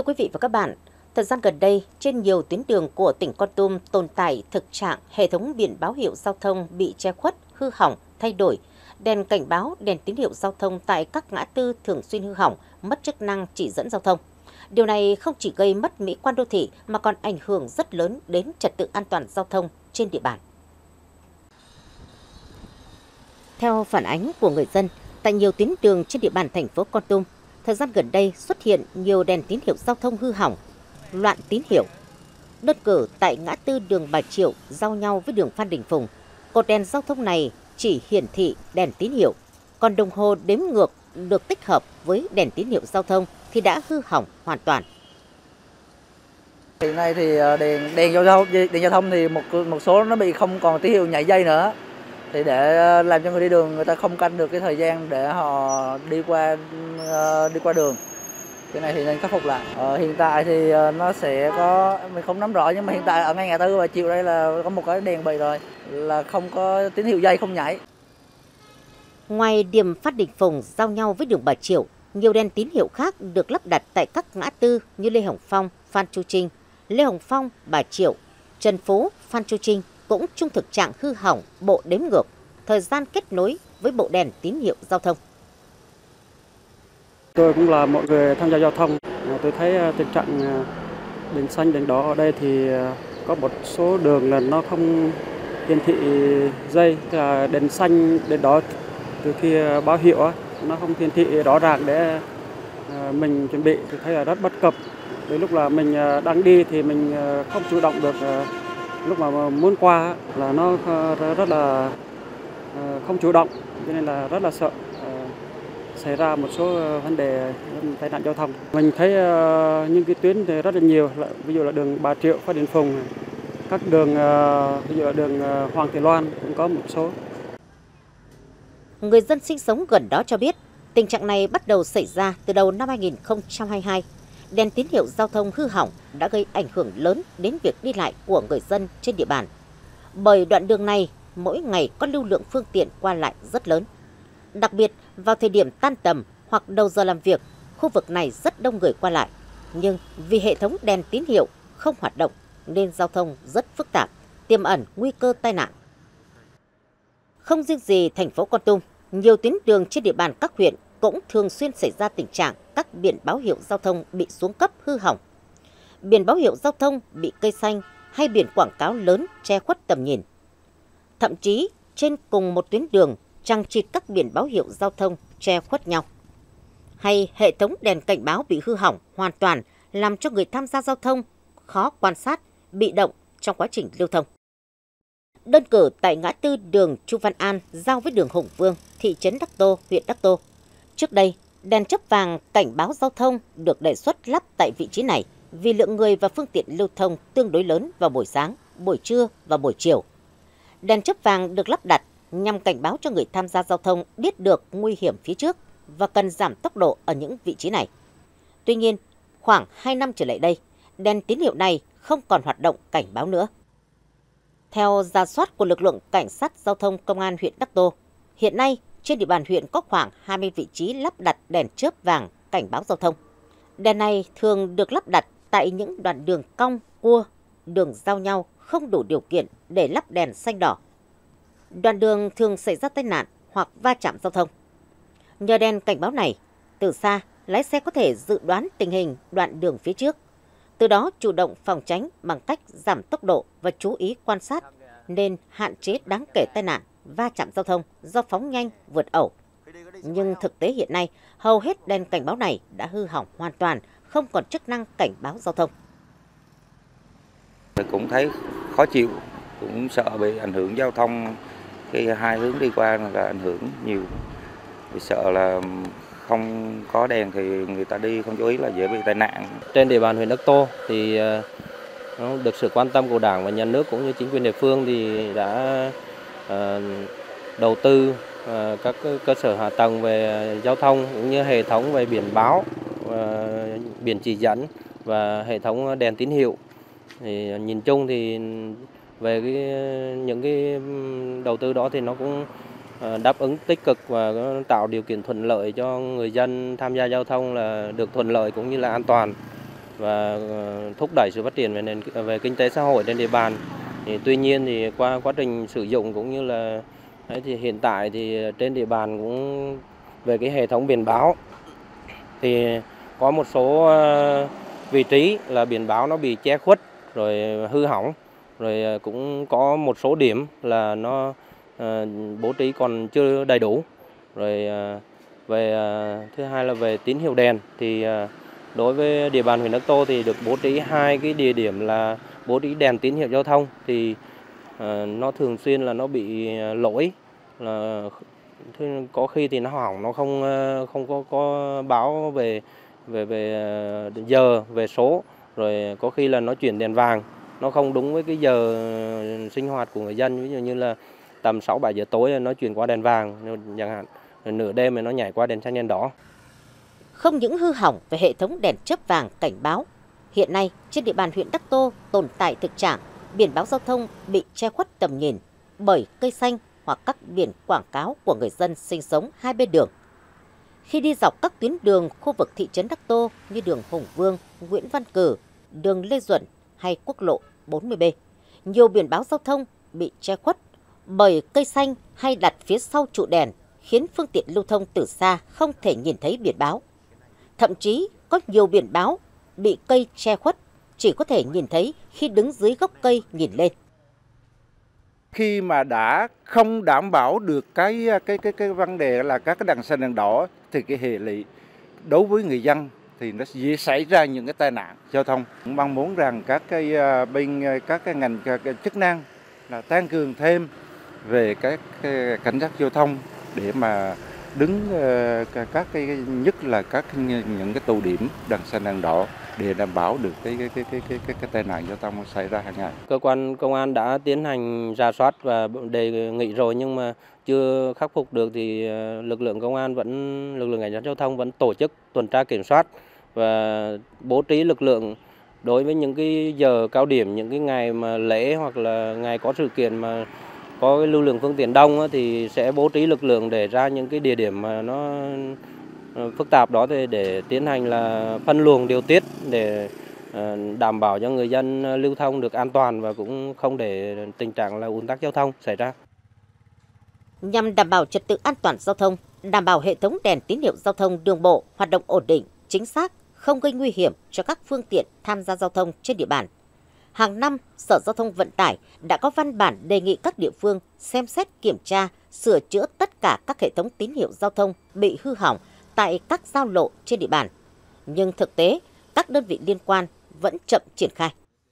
quý vị và các bạn, thời gian gần đây, trên nhiều tuyến đường của tỉnh Kon Tum tồn tại thực trạng hệ thống biển báo hiệu giao thông bị che khuất, hư hỏng, thay đổi. Đèn cảnh báo, đèn tín hiệu giao thông tại các ngã tư thường xuyên hư hỏng, mất chức năng chỉ dẫn giao thông. Điều này không chỉ gây mất mỹ quan đô thị mà còn ảnh hưởng rất lớn đến trật tự an toàn giao thông trên địa bàn. Theo phản ánh của người dân, tại nhiều tuyến đường trên địa bàn thành phố Kon Tum, thời gian gần đây xuất hiện nhiều đèn tín hiệu giao thông hư hỏng, loạn tín hiệu. Đơn cử tại ngã tư đường Bà Triệu giao nhau với đường Phan Đình Phùng, cột đèn giao thông này chỉ hiển thị đèn tín hiệu, còn đồng hồ đếm ngược được tích hợp với đèn tín hiệu giao thông thì đã hư hỏng hoàn toàn. Hiện nay thì đèn giao thông thì một số nó bị không còn tín hiệu nhảy dây nữa. Thì để làm cho người đi đường người ta không canh được cái thời gian để họ đi qua đường. Cái này thì nên khắc phục lại. Hiện tại thì nó sẽ có, mình không nắm rõ, nhưng mà hiện tại ở ngay ngã tư Bà Triệu đây là có một cái đèn bị rồi, là không có tín hiệu dây không nhảy. Ngoài điểm Phan Đình Phùng giao nhau với đường Bà Triệu, nhiều đèn tín hiệu khác được lắp đặt tại các ngã tư như Lê Hồng Phong, Phan Chu Trinh, Lê Hồng Phong, Bà Triệu, Trần Phú, Phan Chu Trinh cũng chung thực trạng hư hỏng bộ đếm ngược, thời gian kết nối với bộ đèn tín hiệu giao thông. Tôi cũng là một người tham gia giao thông. Tôi thấy tình trạng đèn xanh, đèn đỏ ở đây thì có một số đường là nó không hiển thị dây, là đèn xanh, đèn đỏ từ khi báo hiệu nó không hiển thị rõ ràng để mình chuẩn bị. Tôi thấy là rất bất cập. Đến lúc là mình đang đi thì mình không chủ động được, lúc mà muốn qua là nó rất là không chủ động, cho nên là rất là sợ xảy ra một số vấn đề tai nạn giao thông. Mình thấy những cái tuyến thì rất là nhiều, ví dụ là đường Bà Triệu, Phan Đình Phùng, các đường ví dụ là đường Hoàng Thị Loan cũng có một số. Người dân sinh sống gần đó cho biết, tình trạng này bắt đầu xảy ra từ đầu năm 2022. Đèn tín hiệu giao thông hư hỏng đã gây ảnh hưởng lớn đến việc đi lại của người dân trên địa bàn. Bởi đoạn đường này mỗi ngày có lưu lượng phương tiện qua lại rất lớn. Đặc biệt vào thời điểm tan tầm hoặc đầu giờ làm việc, khu vực này rất đông người qua lại. Nhưng vì hệ thống đèn tín hiệu không hoạt động nên giao thông rất phức tạp, tiềm ẩn nguy cơ tai nạn. Không riêng gì thành phố Kon Tum, nhiều tuyến đường trên địa bàn các huyện cũng thường xuyên xảy ra tình trạng các biển báo hiệu giao thông bị xuống cấp hư hỏng. Biển báo hiệu giao thông bị cây xanh hay biển quảng cáo lớn che khuất tầm nhìn. Thậm chí trên cùng một tuyến đường chằng chịt các biển báo hiệu giao thông che khuất nhau. Hay hệ thống đèn cảnh báo bị hư hỏng hoàn toàn làm cho người tham gia giao thông khó quan sát, bị động trong quá trình lưu thông. Đơn cử tại ngã tư đường Chu Văn An giao với đường Hùng Vương, thị trấn Đắc Tô, huyện Đắc Tô. Trước đây, đèn chớp vàng cảnh báo giao thông được đề xuất lắp tại vị trí này vì lượng người và phương tiện lưu thông tương đối lớn vào buổi sáng, buổi trưa và buổi chiều. Đèn chớp vàng được lắp đặt nhằm cảnh báo cho người tham gia giao thông biết được nguy hiểm phía trước và cần giảm tốc độ ở những vị trí này. Tuy nhiên, khoảng 2 năm trở lại đây, đèn tín hiệu này không còn hoạt động cảnh báo nữa. Theo rà soát của lực lượng cảnh sát giao thông công an huyện Đắc Tô, hiện nay trên địa bàn huyện có khoảng 20 vị trí lắp đặt đèn chớp vàng cảnh báo giao thông. Đèn này thường được lắp đặt tại những đoạn đường cong, cua, đường giao nhau không đủ điều kiện để lắp đèn xanh đỏ. Đoạn đường thường xảy ra tai nạn hoặc va chạm giao thông. Nhờ đèn cảnh báo này, từ xa, lái xe có thể dự đoán tình hình đoạn đường phía trước. Từ đó chủ động phòng tránh bằng cách giảm tốc độ và chú ý quan sát, nên hạn chế đáng kể tai nạn, va chạm giao thông do phóng nhanh, vượt ẩu. Nhưng thực tế hiện nay, hầu hết đèn cảnh báo này đã hư hỏng hoàn toàn, không còn chức năng cảnh báo giao thông. Cũng thấy khó chịu, cũng sợ bị ảnh hưởng giao thông, khi hai hướng đi qua là ảnh hưởng nhiều. Vì sợ là không có đèn thì người ta đi không chú ý là dễ bị tai nạn. Trên địa bàn huyện Đắc Tô thì được sự quan tâm của Đảng và Nhà nước cũng như chính quyền địa phương thì đã đầu tư các cơ sở hạ tầng về giao thông cũng như hệ thống về biển báo, biển chỉ dẫn và hệ thống đèn tín hiệu. Thì nhìn chung thì về những cái đầu tư đó thì nó cũng đáp ứng tích cực và tạo điều kiện thuận lợi cho người dân tham gia giao thông là được thuận lợi cũng như là an toàn. và thúc đẩy sự phát triển về kinh tế xã hội trên địa bàn. Tuy nhiên thì qua quá trình sử dụng cũng như là thì hiện tại thì trên địa bàn cũng về cái hệ thống biển báo thì có một số vị trí là biển báo nó bị che khuất rồi hư hỏng, rồi cũng có một số điểm là nó bố trí còn chưa đầy đủ. Rồi về thứ hai là về tín hiệu đèn thì đối với địa bàn huyện Đắc Tô thì được bố trí 2 cái địa điểm là bố trí đèn tín hiệu giao thông thì nó thường xuyên là nó bị lỗi, là có khi thì nó hỏng, nó không có báo về giờ, về số, rồi có khi là nó chuyển đèn vàng, nó không đúng với cái giờ sinh hoạt của người dân, ví dụ như là tầm 6-7 giờ tối nó chuyển qua đèn vàng chẳng hạn, rồi nửa đêm nó nhảy qua đèn xanh đèn đỏ. Không những hư hỏng về hệ thống đèn chớp vàng cảnh báo, hiện nay trên địa bàn huyện Đắc Tô tồn tại thực trạng biển báo giao thông bị che khuất tầm nhìn bởi cây xanh hoặc các biển quảng cáo của người dân sinh sống hai bên đường. Khi đi dọc các tuyến đường khu vực thị trấn Đắc Tô như đường Hùng Vương, Nguyễn Văn Cử, đường Lê Duẩn hay quốc lộ 40B, nhiều biển báo giao thông bị che khuất bởi cây xanh hay đặt phía sau trụ đèn khiến phương tiện lưu thông từ xa không thể nhìn thấy biển báo. Thậm chí có nhiều biển báo bị cây che khuất, chỉ có thể nhìn thấy khi đứng dưới gốc cây nhìn lên. Khi mà đã không đảm bảo được cái vấn đề là các cái đèn xanh đèn đỏ thì cái hệ lụy đối với người dân thì nó dễ xảy ra những cái tai nạn giao thông. Cũng mong muốn rằng các cái ngành chức năng là tăng cường thêm về các cảnh sát giao thông để mà đứng các cái nhất là những cái tụ điểm đèn xanh đèn đỏ để đảm bảo được cái tai nạn giao thông xảy ra hàng ngày. Cơ quan công an đã tiến hành rà soát và đề nghị rồi nhưng mà chưa khắc phục được thì lực lượng cảnh sát giao thông vẫn tổ chức tuần tra kiểm soát và bố trí lực lượng đối với những cái giờ cao điểm, những cái ngày mà lễ hoặc là ngày có sự kiện mà có cái lưu lượng phương tiện đông thì sẽ bố trí lực lượng để ra những cái địa điểm mà nó phức tạp đó để tiến hành là phân luồng điều tiết để đảm bảo cho người dân lưu thông được an toàn và cũng không để tình trạng là ùn tắc giao thông xảy ra. Nhằm đảm bảo trật tự an toàn giao thông, đảm bảo hệ thống đèn tín hiệu giao thông đường bộ hoạt động ổn định, chính xác, không gây nguy hiểm cho các phương tiện tham gia giao thông trên địa bàn. Hàng năm, Sở Giao thông Vận tải đã có văn bản đề nghị các địa phương xem xét kiểm tra, sửa chữa tất cả các hệ thống tín hiệu giao thông bị hư hỏng tại các giao lộ trên địa bàn. Nhưng thực tế, các đơn vị liên quan vẫn chậm triển khai.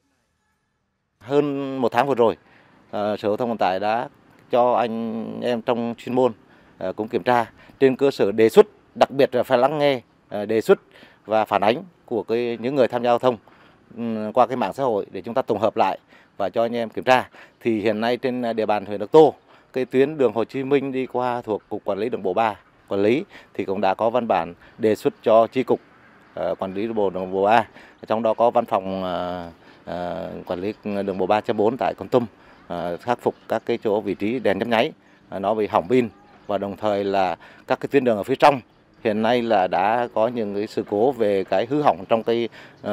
Hơn một tháng vừa rồi, Sở Giao thông Vận tải đã cho anh em trong chuyên môn cũng kiểm tra trên cơ sở đề xuất, đặc biệt là phải lắng nghe đề xuất và phản ánh của những người tham gia giao thông qua cái mạng xã hội để chúng ta tổng hợp lại và cho anh em kiểm tra. Thì hiện nay trên địa bàn huyện Đắc Tô, cái tuyến đường Hồ Chí Minh đi qua thuộc Cục Quản lý Đường bộ 3 quản lý thì cũng đã có văn bản đề xuất cho chi cục quản lý đường bộ 3, trong đó có văn phòng quản lý đường bộ 3.4 tại Kon Tum khắc phục các cái chỗ vị trí đèn nhấp nháy nó bị hỏng pin, và đồng thời là các cái tuyến đường ở phía trong hiện nay là đã có những cái sự cố về cái hư hỏng trong cái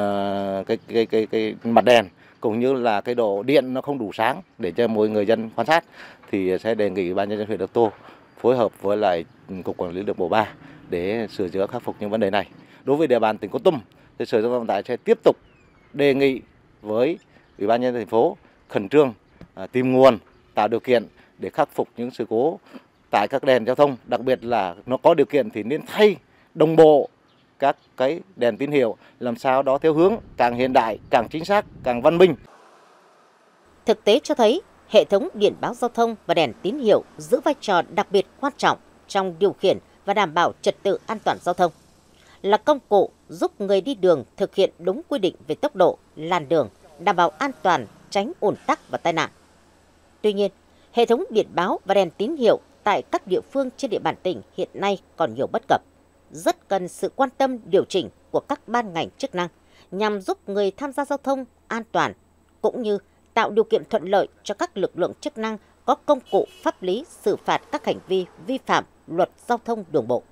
mặt đèn, cũng như là cái độ điện nó không đủ sáng để cho mỗi người dân quan sát. Thì sẽ đề nghị Ủy ban nhân dân huyện Đắc Tô phối hợp với lại Cục Quản lý Đường bộ 3 để sửa chữa khắc phục những vấn đề này. Đối với địa bàn tỉnh Kon Tum thì Sở Giao thông Vận tải sẽ tiếp tục đề nghị với Ủy ban nhân dân thành phố khẩn trương tìm nguồn, tạo điều kiện để khắc phục những sự cố tại các đèn giao thông, đặc biệt là nó có điều kiện thì nên thay đồng bộ các cái đèn tín hiệu làm sao đó theo hướng càng hiện đại, càng chính xác, càng văn minh. Thực tế cho thấy, hệ thống biển báo giao thông và đèn tín hiệu giữ vai trò đặc biệt quan trọng trong điều khiển và đảm bảo trật tự an toàn giao thông, là công cụ giúp người đi đường thực hiện đúng quy định về tốc độ, làn đường, đảm bảo an toàn, tránh ùn tắc và tai nạn. Tuy nhiên, hệ thống biển báo và đèn tín hiệu tại các địa phương trên địa bàn tỉnh hiện nay còn nhiều bất cập, rất cần sự quan tâm điều chỉnh của các ban ngành chức năng nhằm giúp người tham gia giao thông an toàn, cũng như tạo điều kiện thuận lợi cho các lực lượng chức năng có công cụ pháp lý xử phạt các hành vi vi phạm luật giao thông đường bộ.